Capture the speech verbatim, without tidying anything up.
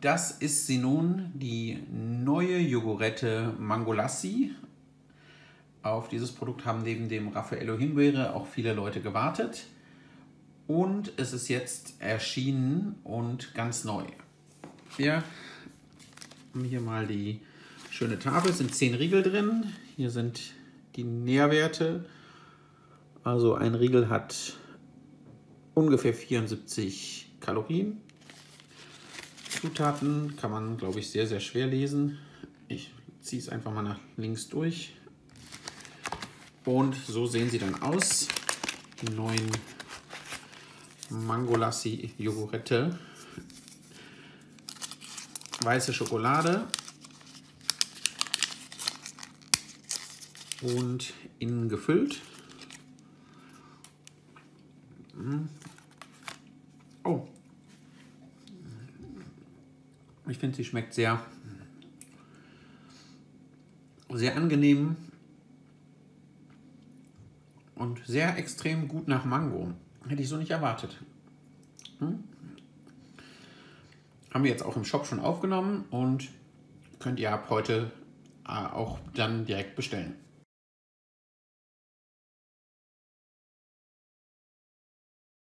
Das ist sie nun, die neue Yogurette Mango Lassi. Auf dieses Produkt haben neben dem Raffaello Himbeere auch viele Leute gewartet. Und es ist jetzt erschienen und ganz neu. Wir haben hier mal die schöne Tafel, es sind zehn Riegel drin. Hier sind die Nährwerte. Also ein Riegel hat ungefähr vierundsiebzig Kalorien. Zutaten kann man, glaube ich, sehr, sehr schwer lesen. Ich ziehe es einfach mal nach links durch. Und so sehen sie dann aus. Die neuen Mango Lassi Yogurette. Weiße Schokolade. Und innen gefüllt. Oh. Ich finde, sie schmeckt sehr, sehr angenehm und sehr extrem gut nach Mango. Hätte ich so nicht erwartet. Hm? Haben wir jetzt auch im Shop schon aufgenommen und könnt ihr ab heute auch dann direkt bestellen.